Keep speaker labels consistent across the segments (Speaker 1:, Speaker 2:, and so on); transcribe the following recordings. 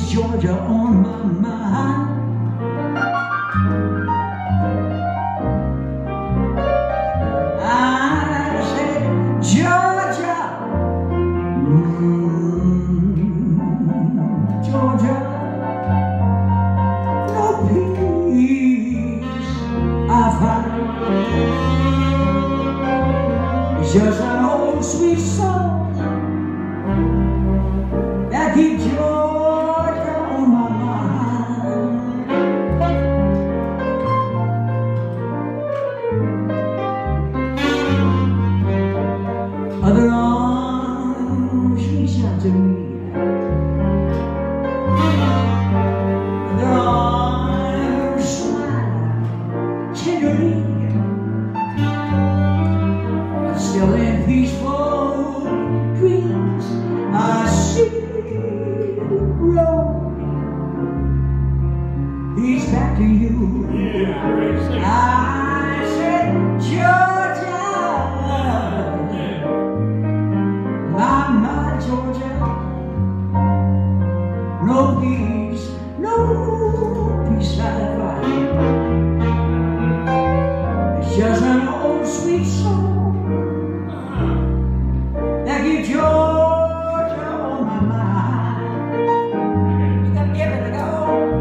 Speaker 1: Georgia on my mind. I said, Georgia, Georgia, no peace I find. It's just an old sweet song that keeps Georgia on my mind. Other arms reach out to me. Other arms smile tenderly. But still in peaceful dreams I see the road leads back to you. I said, Georgia, my Georgia, no peace I find. It's just an old sweet song that keeps Georgia on my mind. You gotta give it a go.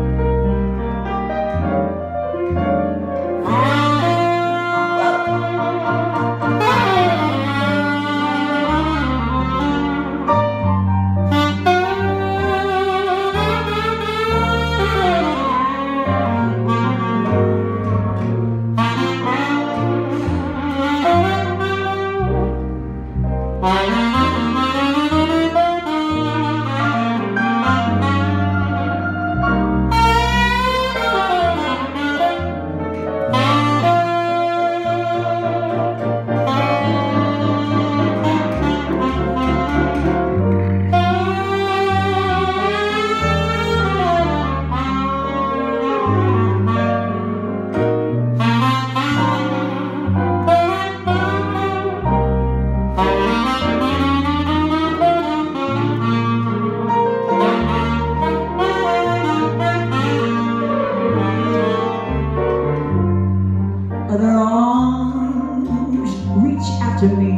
Speaker 1: Other arms reach out to me.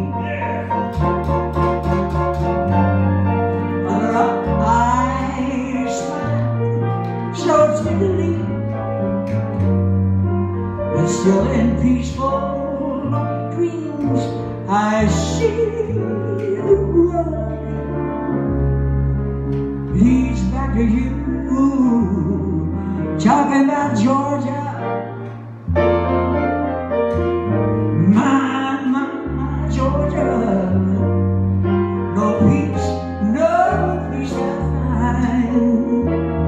Speaker 1: Other eyes smile so tenderly. But still in peaceful dreams I see the road leads back to you. Talking about Georgia, my Georgia, no peace I find.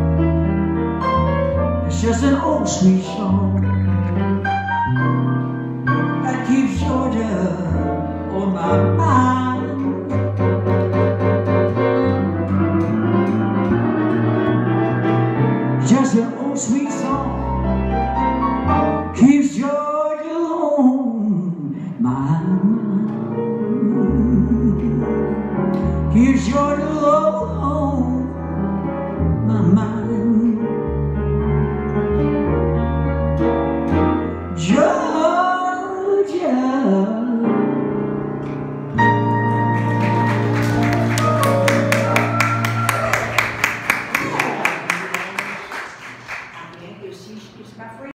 Speaker 1: It's just an old sweet song that keeps Georgia on my mind. Just an old sweet song keeps Georgia on my mind. Keeps Georgia on my mind.